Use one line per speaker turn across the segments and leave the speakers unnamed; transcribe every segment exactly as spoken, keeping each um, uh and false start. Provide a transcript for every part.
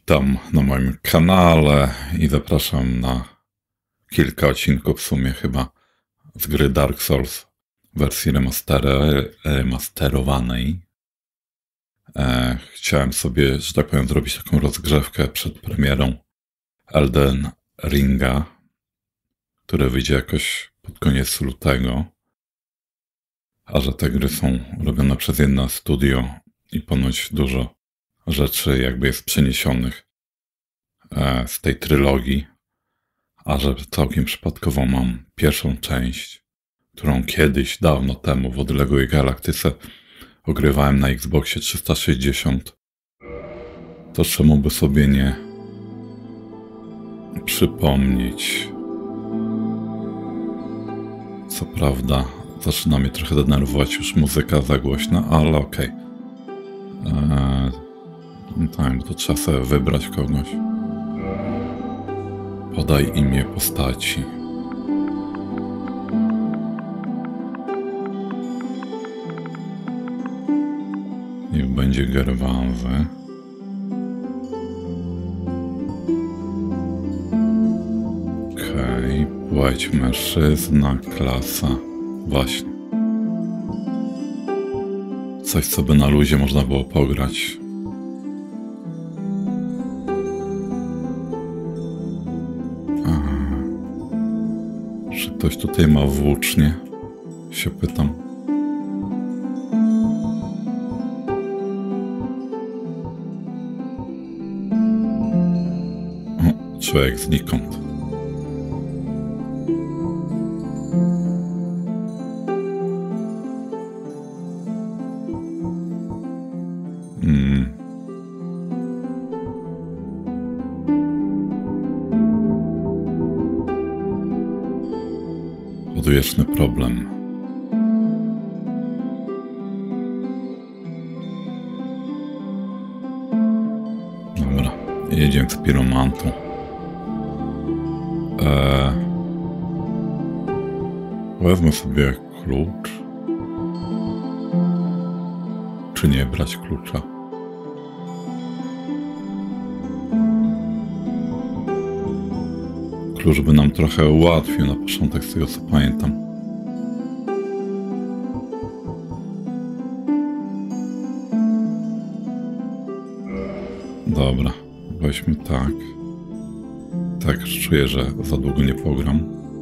Witam na moim kanale i zapraszam na kilka odcinków w sumie chyba z gry Dark Souls w wersji remaster- remasterowanej. E, chciałem sobie, że tak powiem, zrobić taką rozgrzewkę przed premierą Elden Ringa, które wyjdzie jakoś pod koniec lutego. A że te gry są robione przez jedno studio i ponoć dużo rzeczy jakby jest przeniesionych e, z tej trylogii, a że całkiem przypadkowo mam pierwszą część, którą kiedyś, dawno temu w odległej galaktyce ogrywałem na Xboxie trzysta sześćdziesiąt, to czemu by sobie nie przypomnieć. Co prawda zaczyna mnie trochę denerwować już muzyka za głośna, ale okej. Okay. Eee, no tak, bo to trzeba sobie wybrać kogoś. Podaj imię postaci. Niech będzie Gerwazy. Okej, okay. Płeć mężczyzna, klasa. Właśnie. Coś, co by na luzie można było pograć. Aha. Czy ktoś tutaj ma włócznie? Się pytam. O, człowiek znikąd. Hmm. Odwieczny problem. Dobra, jedziemy z piromantą. Eee, wezmę sobie klucz. Czy nie brać klucza? Klucz by nam trochę ułatwił na początek, z tego co pamiętam. Dobra, weźmy tak. Tak, czuję, że za długo nie pogram.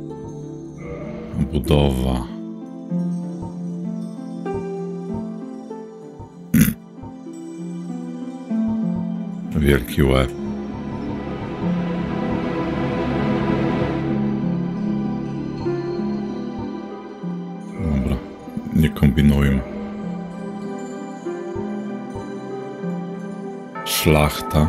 Budowa. Wielki łeb. Dobra, nie kombinujmy. Szlachta.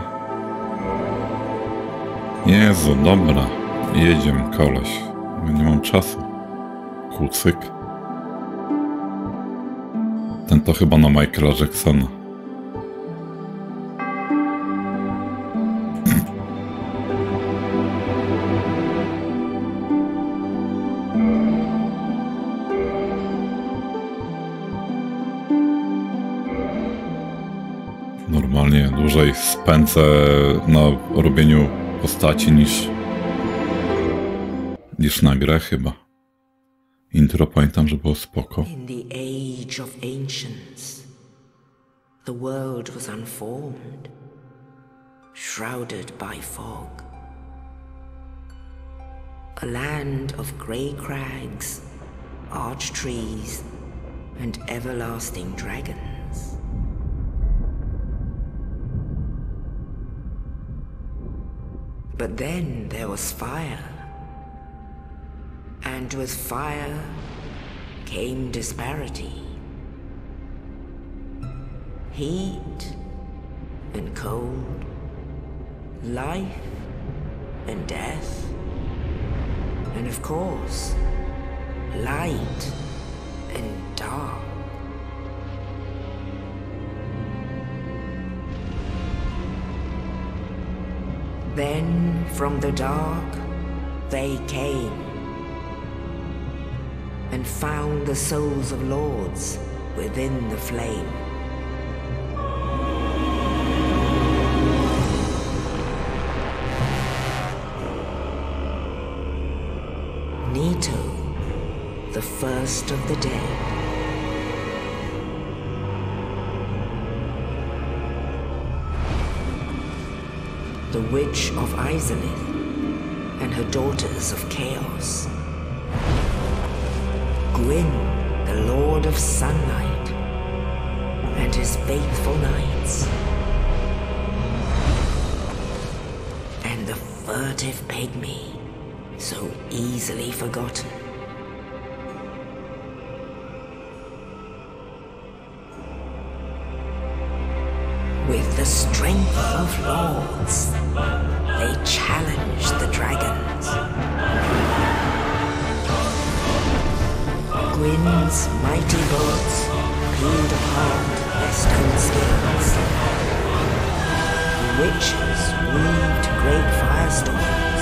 Jezu, dobra. Jedziemy, koleś. Nie mam czasu. Kucyk. Ten to chyba na Michaela Jacksona. Normalnie dłużej spędzę na robieniu postaci niż niż na grę chyba. Intro pamiętam, że było spoko.
In the age of ancients, the world was unformed, shrouded by fog. A land of grey crags, arch trees, and everlasting dragons. But then there was fire, and with fire came disparity. Heat and cold, life and death, and of course, light and dark. Then from the dark they came and found the souls of lords within the flame. first of the dead. The Witch of Izalith and her daughters of Chaos. Gwyn, the Lord of Sunlight, and his faithful knights. And the furtive pygmy, so easily forgotten. With the strength of lords, they challenged the dragons. Gwyn's mighty bolts peeled apart their stone skins. The witches weaved great firestorms.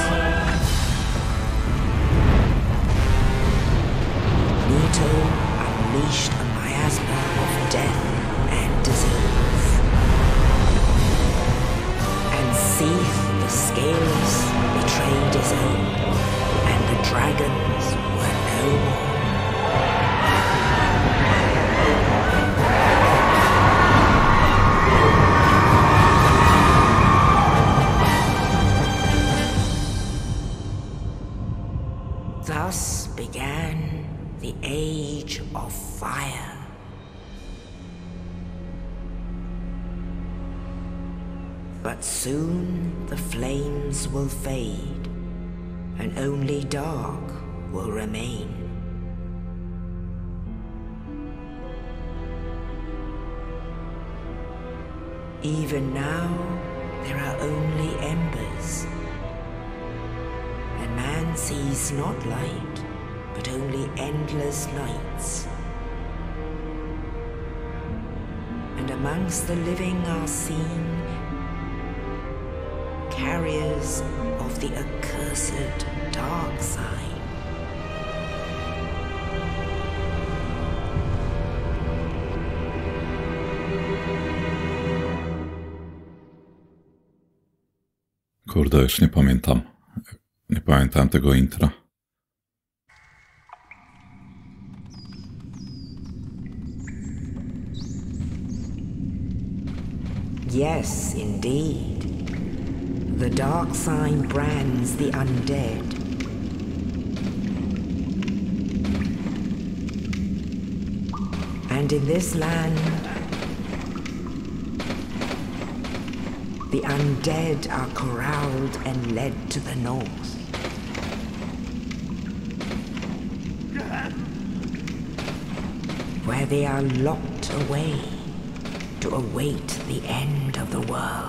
Leto unleashed a miasma of death and disease. Seath, the Scaleless, betrayed his own, and the dragons were no more. Thus began the Age of Fire. But soon the flames will fade, and only dark will remain. Even now, there are only embers, and man sees not light, but only endless nights. And amongst the living are seen carriers of the accursed dark side.
Kurde, już nie pamiętam. Nie pamiętam tego intra.
Yes, indeed. The dark sign brands the undead. And in this land, the undead are corralled and led to the north. Where they are locked away to await the end of the world.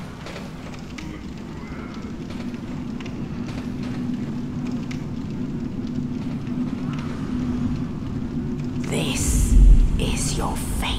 This is your fate.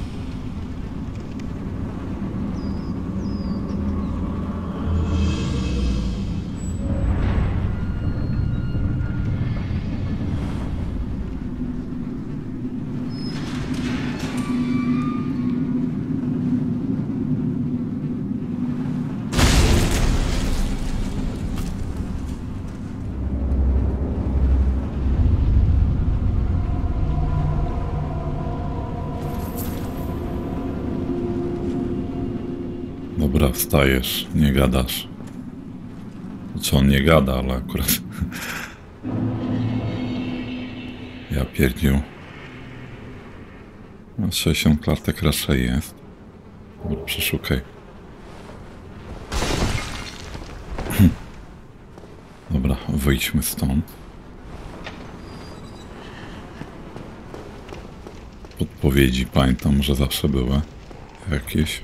Dobra, wstajesz, nie gadasz. Znaczy on nie gada, ale akurat... Ja pierdził. No, sześćdziesiąt klatek raczej jest. Dobra, przeszukaj. Dobra, wyjdźmy stąd. Podpowiedzi pamiętam, że zawsze były jakieś.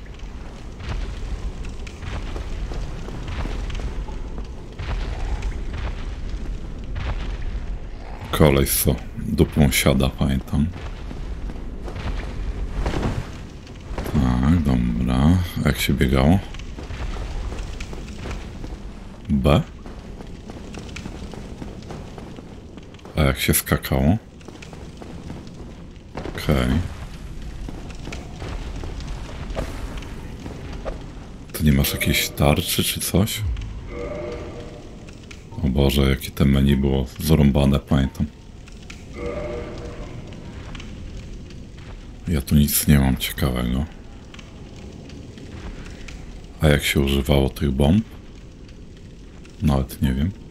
Koleś co dupą siada, pamiętam. Tak, dobra. A jak się biegało? B? A jak się skakało? Okej. Okay. Ty nie masz jakiejś tarczy czy coś? O Boże, jakie te menu było zarąbane, pamiętam. Ja tu nic nie mam ciekawego. A jak się używało tych bomb? Nawet nie wiem.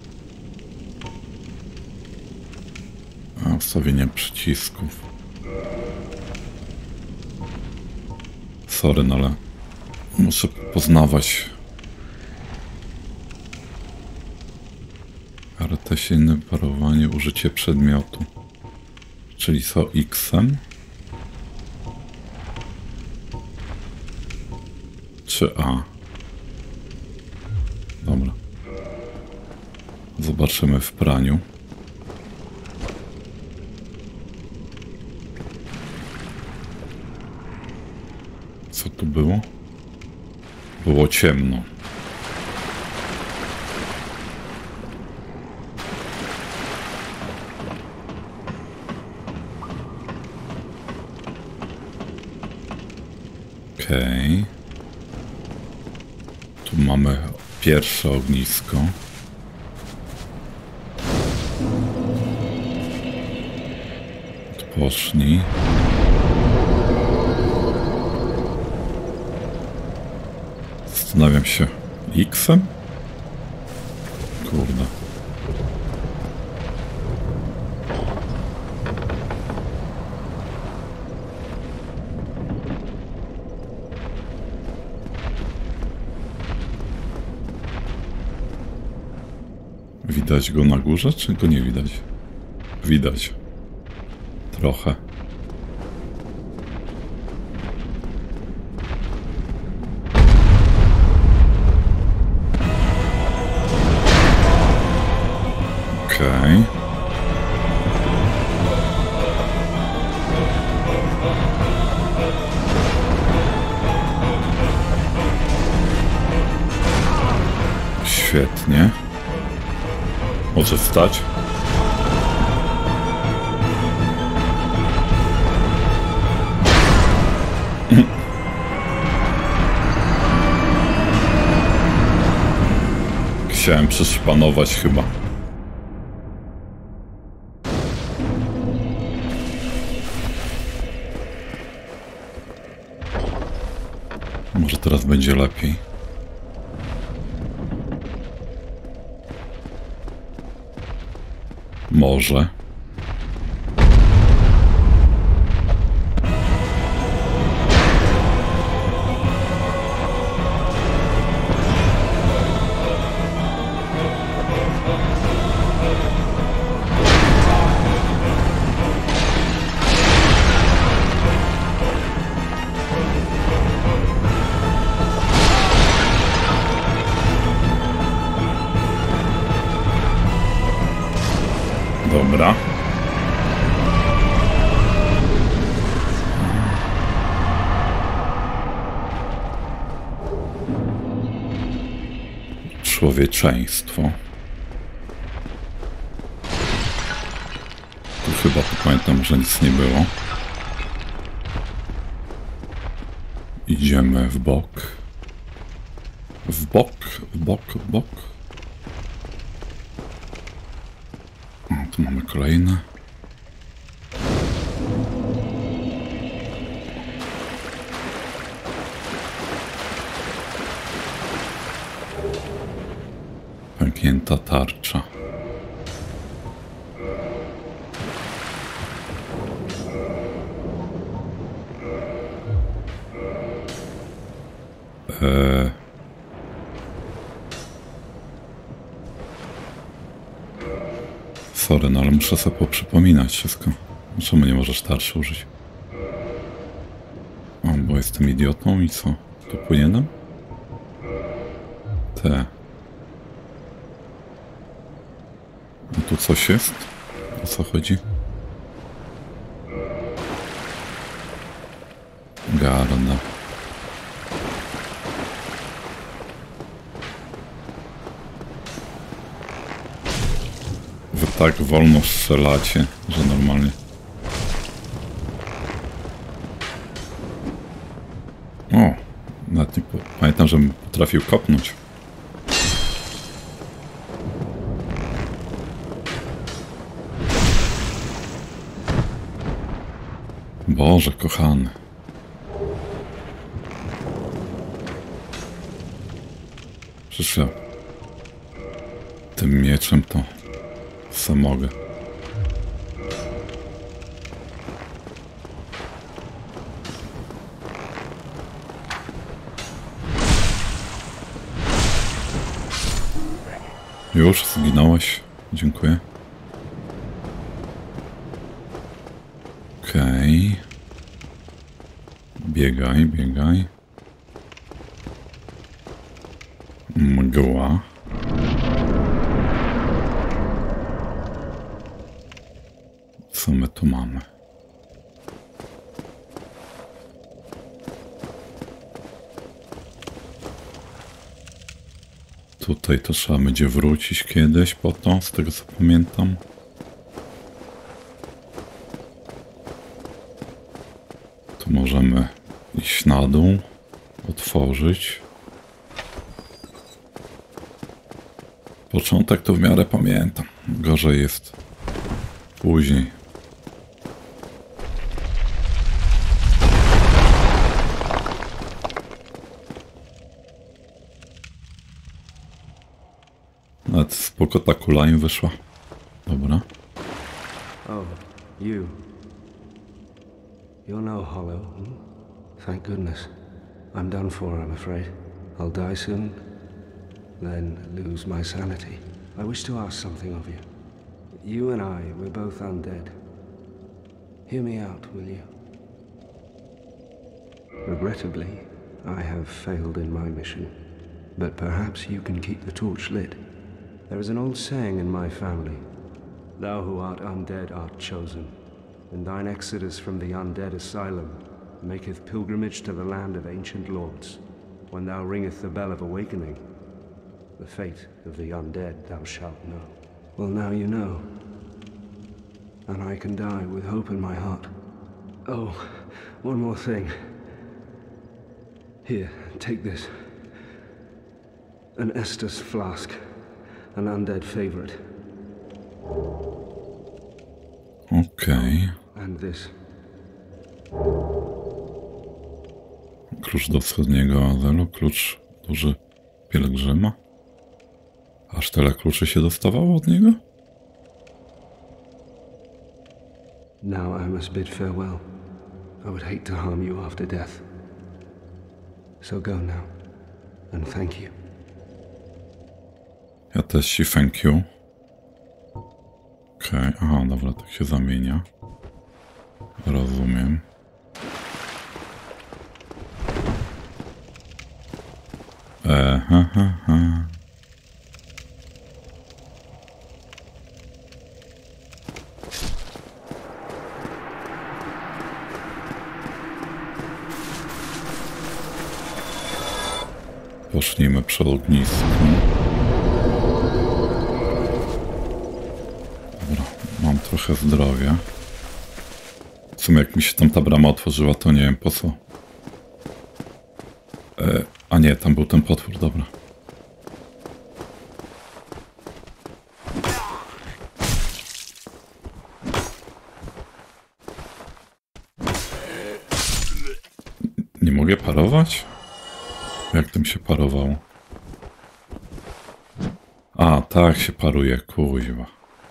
A ustawienie przycisków. Sorry, no ale muszę poznawać. Kartesijne parowanie, użycie przedmiotu. Czyli co X-em? Czy A? Dobra. Zobaczymy w praniu. Co tu było? Było ciemno. Okej. Okay. Tu mamy pierwsze ognisko. Odpocznij. Zastanawiam się. X-em? Kurde. Widać go na górze, czy go nie widać? Widać. Trochę. Okej. Świetnie. Może wstać? Chciałem przeszpanować chyba. Może teraz będzie lepiej. Może. Dobra. Człowieczeństwo. Tu chyba, pamiętam, że nic nie było. Idziemy w bok. W bok, w bok, w bok. O, tu mamy kolejne. Pęknięta tarcza. Eee... Sorry, no ale muszę sobie poprzypominać wszystko. Czemu nie możesz tarczy użyć? O, bo jestem idiotą i co? Tu powinienem? Te. A tu coś jest? O co chodzi? Garda. Wy tak wolno strzelacie, że normalnie. O, nawet nie po... pamiętam, żebym potrafił kopnąć. Boże, kochany. Przecież ja tym mieczem to se mogę. Już zginąłeś. Dziękuję. Okej. Okay. Biegaj, biegaj. Mgła. Co my tu mamy? Tutaj to trzeba będzie wrócić kiedyś po to, z tego co pamiętam. Tu możemy iść na dół, otworzyć. Początek to w miarę pamiętam. Gorzej jest później. Nawet spoko ta kula im wyszła. Dobra.
Oh, you. You're no hollow. Hmm? Thank goodness. I'm done for, I'm afraid. I'll die soon, then lose my sanity. I wish to ask something of you. You and I, we're both undead. Hear me out, will you? Regrettably, I have failed in my mission, but perhaps you can keep the torch lit. There is an old saying in my family, thou who art undead art chosen, and thine exodus from the undead asylum maketh pilgrimage to the land of ancient lords. When thou ringeth the bell of awakening, the fate of the undead thou shalt know. Well, now you know, and I can die with hope in my heart. Oh, one more thing. Here, take this. An Estus flask. An undead favorite.
Okej.
Okay. And this.
Klucz do wschodniego Azelu, klucz duży pielgrzyma. Aż tyle kluczy się dostawało od niego?
Now I must bid farewell. I would hate to harm you after death. So go now, and thank you.
Ja też ci thank you. Okej, okay. Aha, dobra, tak się zamienia. Rozumiem. Eee, ha, ha, ha. Pocznijmy przy ognisku. Dobra, mam trochę zdrowia. W sumie jak mi się tam ta brama otworzyła, to nie wiem po co. E, a nie, tam był ten potwór, dobra. Nie mogę parować? Jak tym się parowało? A, tak się paruje, kuźwa.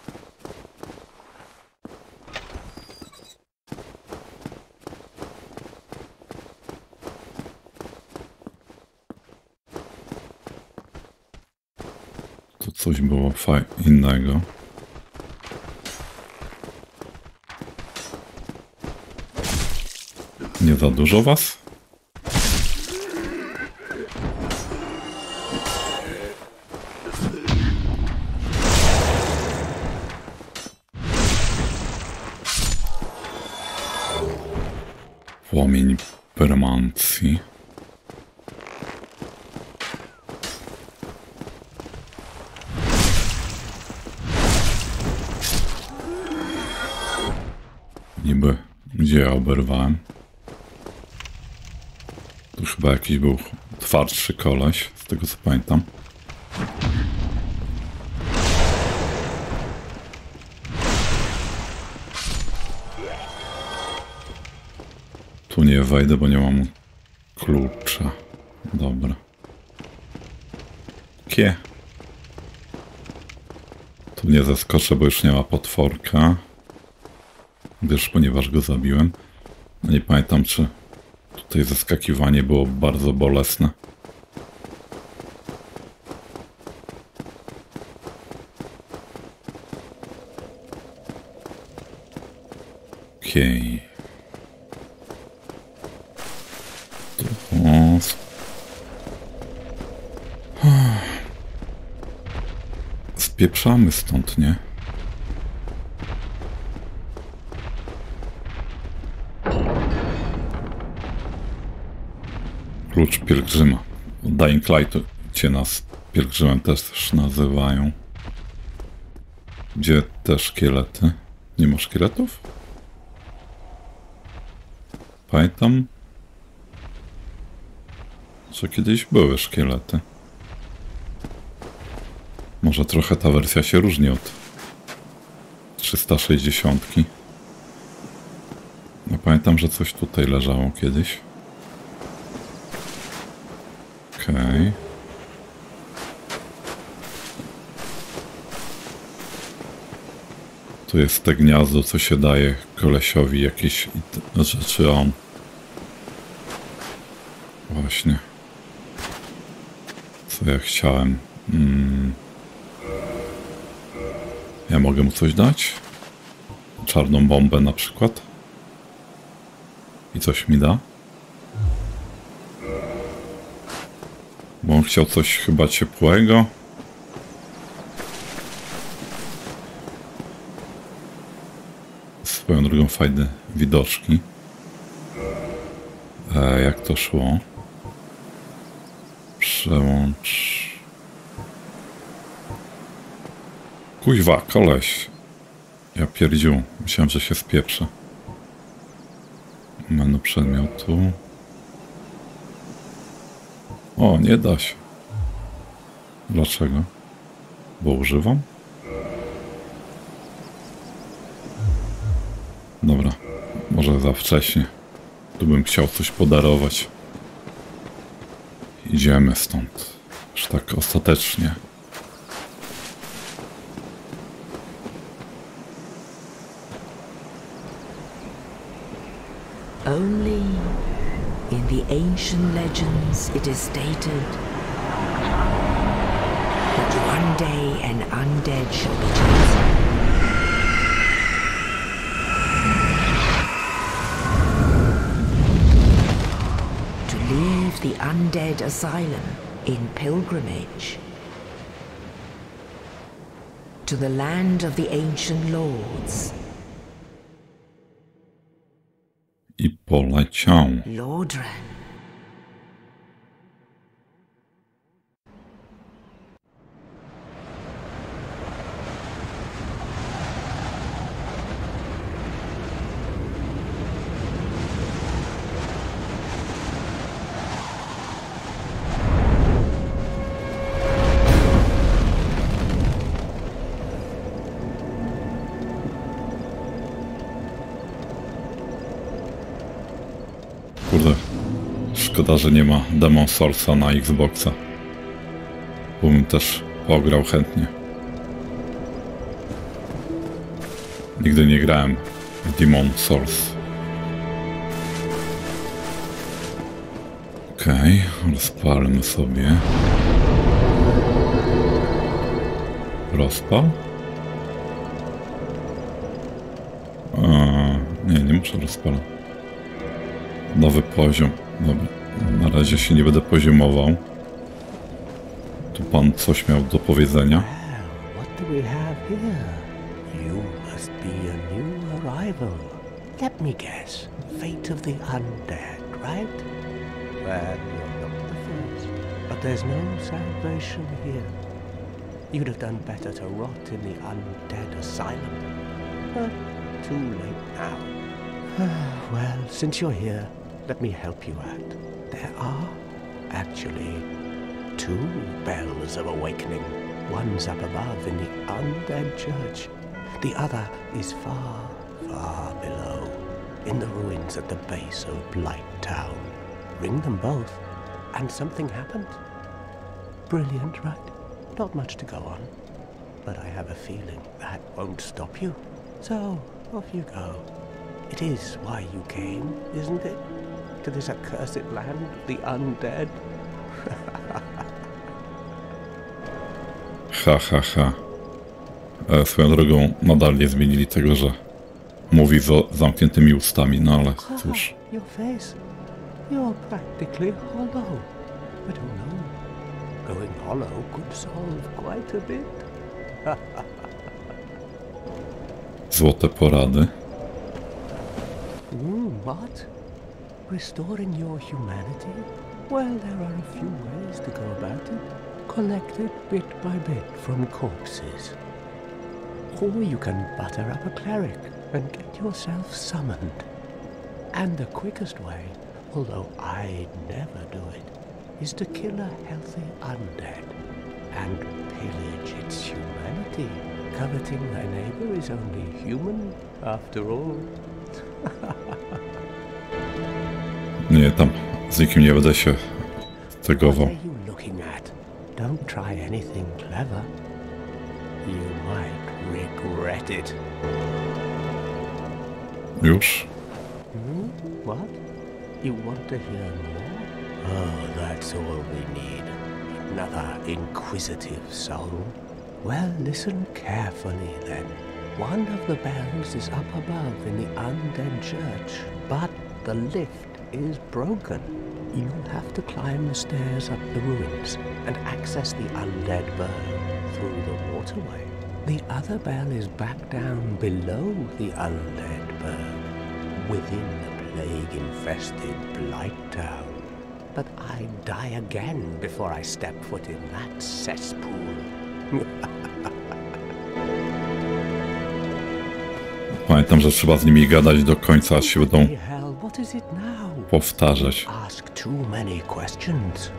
Tu coś było fajnego. Innego. Nie za dużo was? Płomień permanencji. Niby, gdzie ja oberwałem? Tu chyba jakiś był twardszy koleś, z tego co pamiętam. Tu nie wejdę, bo nie mam klucza. Dobra. Kie. Tu nie zaskoczę, bo już nie ma potworka. Gdyż, ponieważ go zabiłem. Nie pamiętam, czy tutaj zaskakiwanie było bardzo bolesne. Okej. Okay. Spieprzamy stąd, nie? Klucz pielgrzyma. Dying Light cię nas pielgrzymem też nazywają. Gdzie te szkielety? Nie ma szkieletów? Pamiętam, że kiedyś były szkielety. Może trochę ta wersja się różni od trzysta sześćdziesiąt. No pamiętam, że coś tutaj leżało kiedyś. Okej. Okay. Tu jest te gniazdo, co się daje kolesiowi jakieś rzeczy, a on... Właśnie. Co ja chciałem? Hmm. Ja mogę mu coś dać? Czarną bombę na przykład? I coś mi da? Bo on chciał coś chyba ciepłego. Swoją drogą fajne widoczki. E, jak to szło? Przełącz... Kuźwa, koleś. Ja pierdziu. Myślałem, że się spieprzę. Menu przedmiotu. O, nie da się. Dlaczego? Bo używam? Dobra. Może za wcześnie. Tu bym chciał coś podarować. Idziemy stąd. Już tak ostatecznie.
Only in the ancient legends it is stated that one day an undead shall be chosen. To leave the undead asylum in pilgrimage to the land of the ancient lords.
I poleciał.
Lordran.
Kurde, szkoda, że nie ma Demon Soulsa na Xboxa. Bo bym też pograł chętnie. Nigdy nie grałem w Demon Souls. Okej, okay, rozpalmy sobie. Rozpal? A, nie, nie muszę rozpalać. Nowy poziom. Dobra. Na razie się nie będę poziomował. Tu pan coś miał do powiedzenia.
Well, what do we have here? You must be a new arrival. Let me guess. Fate of the undead, right? Well, you're not the first. But there's no salvation here. You'd have done better to rot in the undead asylum. But too late now. Well, since you're here, let me help you out. There are actually two bells of awakening. One's up above in the undead church. The other is far, far below in the ruins at the base of Blight Town. Ring them both, and something happens. Brilliant, right? Not much to go on. But I have a feeling that won't stop you. So, off you go. It is why you came, isn't it? To this accursed land of the undead?
Ha, ha, ha. E, swoją drogą nadal nie zmienili tego, że mówi z zamkniętymi ustami, no ale cóż.
Your face. You're practically hollow. But who knows? Going hollow could solve quite a bit.
Złote porady.
Mm, what? Restoring your humanity? Well, there are a few ways to go about it. Collect it bit by bit from corpses. Or you can butter up a cleric and get yourself summoned. And the quickest way, although I'd never do it, is to kill a healthy undead and pillage its humanity. Coveting thy neighbor is only human, after all.
Nie, tam z nikim nie będę się tegował.
What are you looking at? Don't try anything clever. You might regret it.
Już?
Hmm? What? You want to hear more? Oh, that's all we need. Another inquisitive soul. Well, listen carefully then. One of the bells is up above in the undead church, but the lift is broken. You'll have to climb the stairs up the ruins and access the undead burn through the waterway. The other bell is back down below the undead burn, within the plague-infested Blight Town. But I'd die again before I step foot in that cesspool.
Pamiętam, że trzeba z nimi gadać do końca, aż się będą
Hell, what is it now?
powtarzać.
Ask too many questions.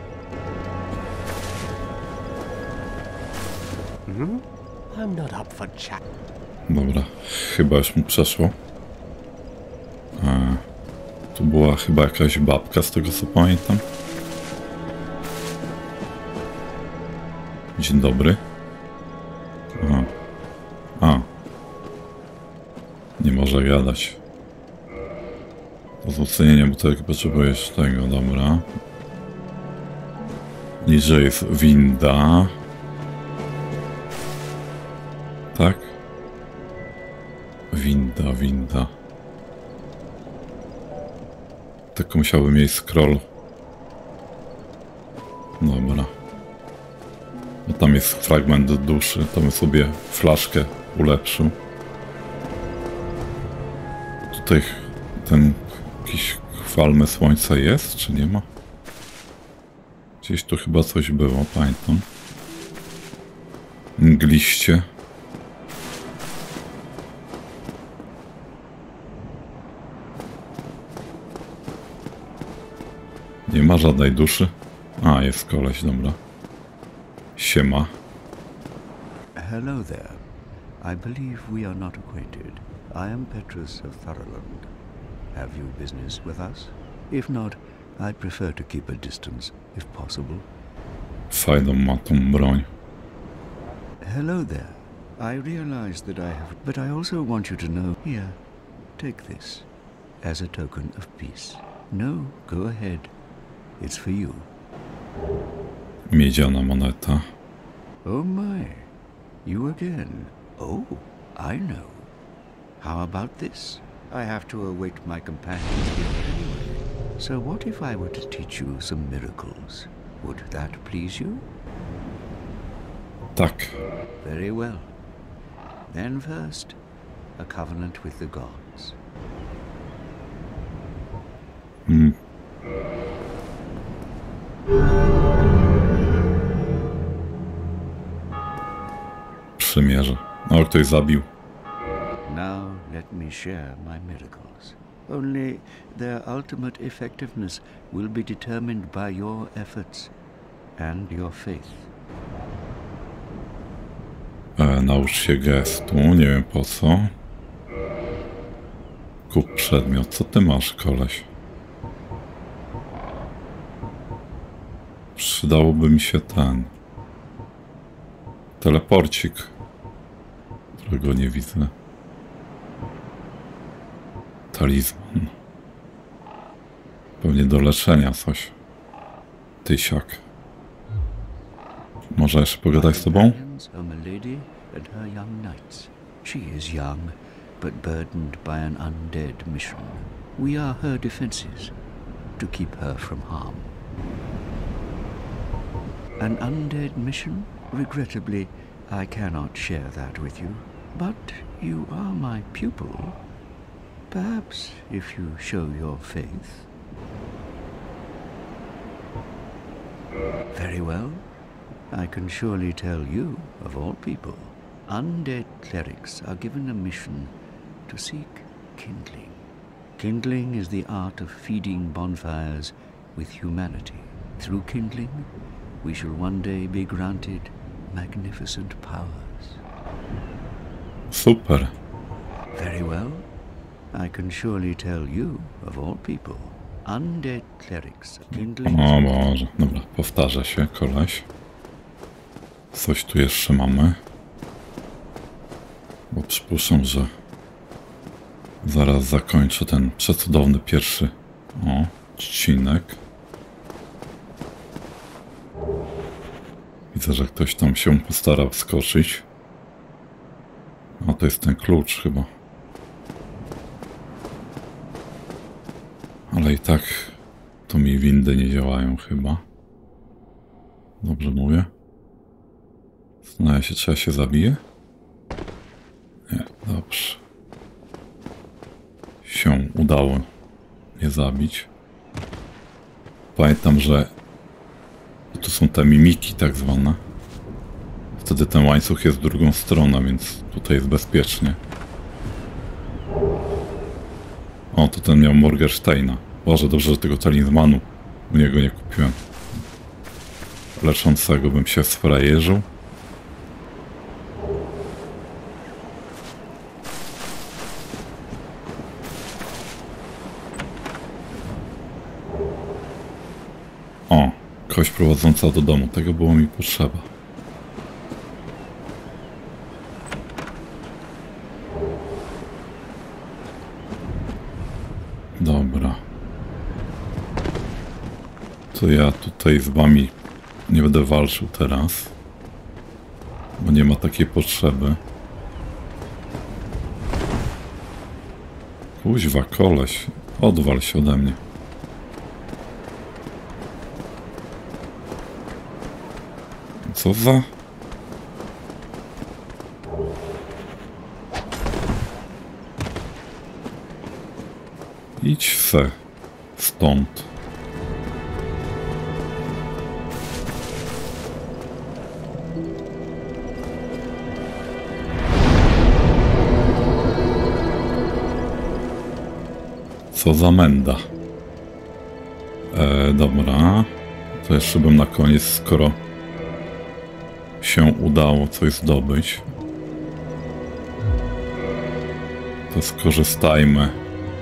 Hmm? I'm not up for chat.
Dobra, chyba już mu przeszło. E, tu była chyba jakaś babka, z tego co pamiętam. Dzień dobry. A. A. Nie może gadać. Wzmocnienie butelki potrzebujesz tego, dobra. Niżej jest winda. Tak? Winda, winda. Tylko musiałby mieć scroll. Dobra. No tam jest fragment duszy, to bym sobie flaszkę ulepszył. Tutaj ten jakiś chwalmy słońca jest, czy nie ma? Gdzieś tu chyba coś było, pamiętam. Mgliście. Nie ma żadnej duszy. A, jest koleś, dobra. Siema.
Hello there. I believe we are not acquainted. I am Petrus of Thoroland. Have you business with us? If not, I prefer to keep a distance, if possible.
Fajną ma tą broń.
Hello there. I realize that I have... But I also want you to know... Here, take this. As a token of peace. No, go ahead. It's for you.
Miedziana moneta.
Oh my. You again. Oh, I know. How about this? I have to await my companions here anyway. So what if I were to teach you some miracles? Would that please you?
Tak.
Very well. Then first, a covenant with the gods.
Mm. Przymierze. O, ktoś zabił.
Now let me share my miracles. Only their ultimate effectiveness will be determined by your efforts and your faith.
E, naucz się gestu, nie wiem po co. Kup przedmiot. Co ty masz, koleś? Przydałoby mi się ten... teleporcik, którego nie widzę. Talizman. Pewnie do leczenia coś. Tysiak. Może jeszcze pogadać z tobą?
She is young, but burdened by an undead mission. We are her defenses, to keep her from harm. An undead mission? Regrettably, I cannot share that with you. But you are my pupil. Perhaps if you show your faith. Very well. I can surely tell you, of all people, undead clerics are given a mission to seek kindling. Kindling is the art of feeding bonfires with humanity. Through kindling, we shall one day be granted magnificent powers.
Super.
Very well. I can surely tell you, of all people, undead clerics are kindling...
O Boże, dobra, powtarza się koleś. Coś tu jeszcze mamy. Bo przypuszczam, że zaraz zakończę ten przecudowny pierwszy o, odcinek. Widzę, że ktoś tam się postarał wskoczyć. A to jest ten klucz chyba. Ale i tak to mi windy nie działają chyba. Dobrze mówię? Zastanawiam się, czy ja się zabiję? Nie, dobrze. Się udało mnie zabić. Pamiętam, że tu są te mimiki tak zwane. Wtedy ten łańcuch jest w drugą stronę, więc tutaj jest bezpiecznie. O, to ten miał Morgensteina. Boże, dobrze, że tego talizmanu u niego nie kupiłem. Leczącego bym się sfrajerzył. O, kość prowadząca do domu. Tego było mi potrzeba. Dobra. To ja tutaj z wami nie będę walczył teraz. Bo nie ma takiej potrzeby. Kuźwa, koleś. Odwal się ode mnie. Co za... Idź se stąd. Co za menda. E, dobra. To jeszcze bym na koniec, skoro się udało coś zdobyć, to skorzystajmy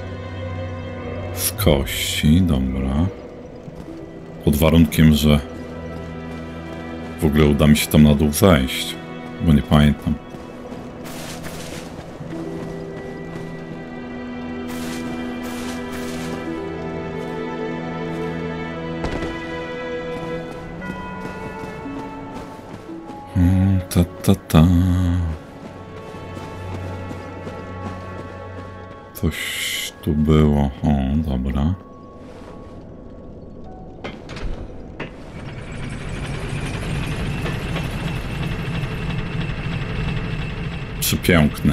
z kości. Dobra. Pod warunkiem, że w ogóle uda mi się tam na dół zejść, bo nie pamiętam. Hmm, ta ta ta. Coś tu było. O, dobra. Przepiękne.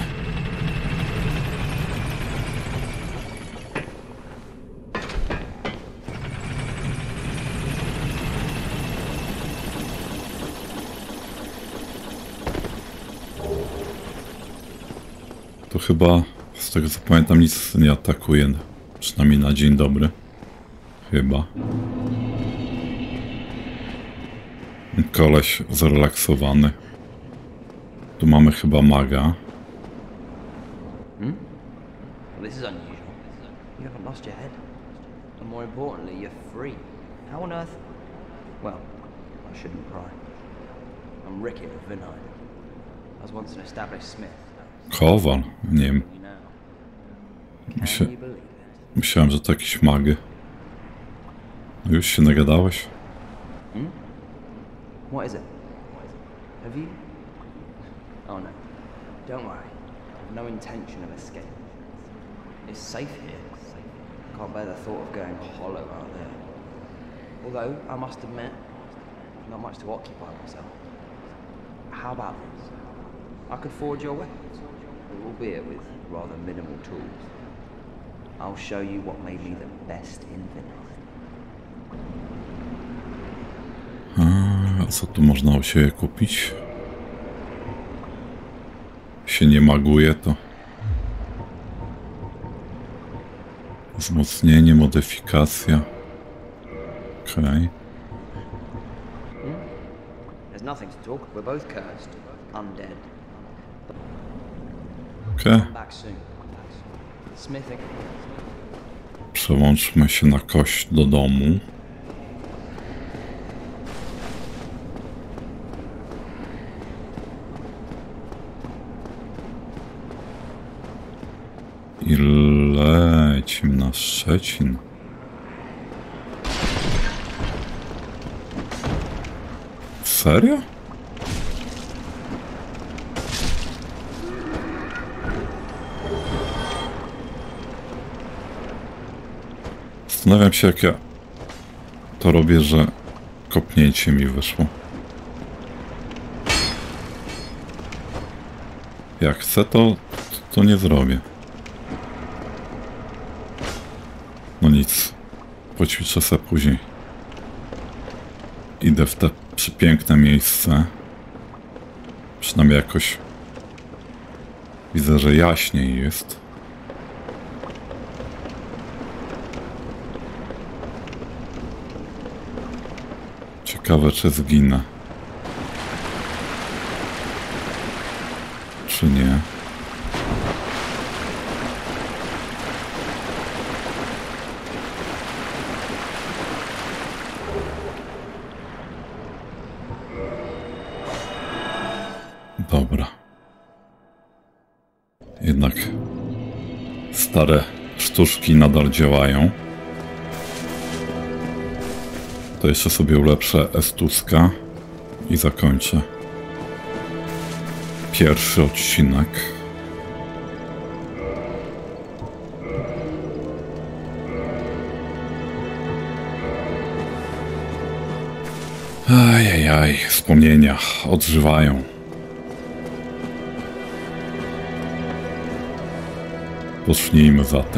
To chyba, z tego co pamiętam, nic nie atakuje. Przynajmniej na dzień dobry. Chyba. Koleś zrelaksowany. Tu mamy chyba maga.
Hmm? Well, this is unusual. lost your head. And more importantly, you're free. How on earth? Well, I shouldn't cry. I'm Rickett of Vinheim. I was once an established smith.
Kowal, nie wiem.
You know.
Myślę,
Can you believe it?
myślałem, że to jakiś magy. Już się nagadałeś?
Hmm? What is it? Have you? Oh no. Don't worry. I've no intention of escape. It's safe here. Can't bear the thought of going hollow out there. Although, I must admit, not much to occupy myself. How about this? I could forge your weapons, albeit with rather minimal tools. I'll show you what made me the best in Vinheim.
A co tu można u siebie kupić? Się nie maguje to. Wzmocnienie, modyfikacja. Okej. Okay.
There's nothing to talk. We're both cursed, undead.
Okej. Okay.
Back soon. Smithing.
Przełączmy się na kość do domu. I lecimy na Szczecin. Serio? Zastanawiam się, jak ja to robię, że kopnięcie mi wyszło. Jak chcę, to, to nie zrobię. No nic, poćwiczę sobie później. Idę w te przepiękne miejsce. Przynajmniej jakoś widzę, że jaśniej jest. Ciekawe, czy zginę. Czy nie? Dobra. Jednak stare sztuczki nadal działają. To jeszcze sobie ulepszę Estuska i zakończę pierwszy odcinek. Ajajaj, wspomnienia odżywają. Pocznijmy zatem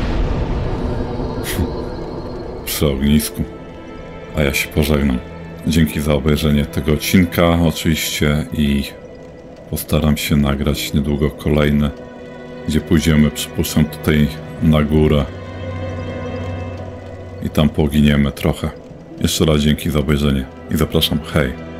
przy ognisku, a ja się pożegnam. Dzięki za obejrzenie tego odcinka oczywiście i postaram się nagrać niedługo kolejny, gdzie pójdziemy, przypuszczam, tutaj na górę i tam poginiemy trochę. Jeszcze raz dzięki za obejrzenie i zapraszam, hej!